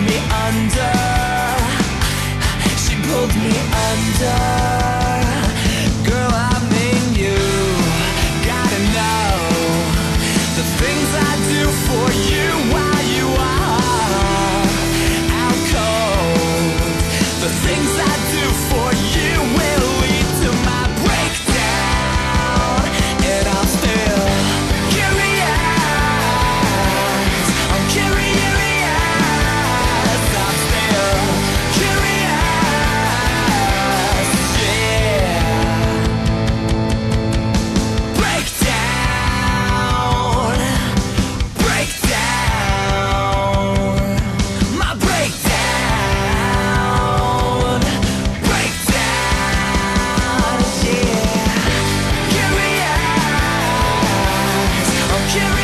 me under. She pulled me under. Girl, I mean you gotta know the things I do for you while you are out cold. The things I do for you will lead to my breakdown, and I'm still curious. I'm curious. I'm still curious. Yeah. Breakdown. Breakdown. My breakdown. Breakdown. Yeah. Curious. I'm curious.